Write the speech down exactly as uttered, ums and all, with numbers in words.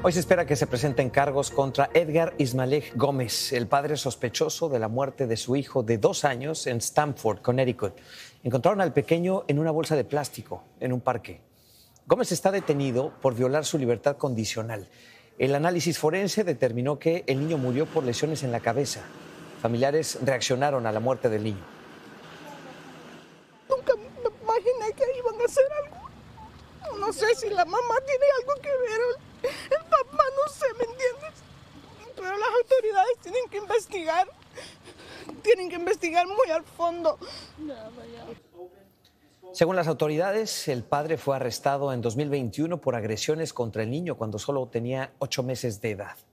Hoy se espera que se presenten cargos contra Edgar Ismael Gómez, el padre sospechoso de la muerte de su hijo de dos años en Stamford, Connecticut. Encontraron al pequeño en una bolsa de plástico en un parque. Gómez está detenido por violar su libertad condicional. El análisis forense determinó que el niño murió por lesiones en la cabeza. Familiares reaccionaron a la muerte del niño. Nunca me imaginé que iban a hacer algo. No sé si la mamá tiene algo que ver, el, el papá, no sé, ¿me entiendes? Pero las autoridades tienen que investigar, tienen que investigar muy al fondo. Según las autoridades, el padre fue arrestado en dos mil veintiuno por agresiones contra el niño cuando solo tenía ocho meses de edad.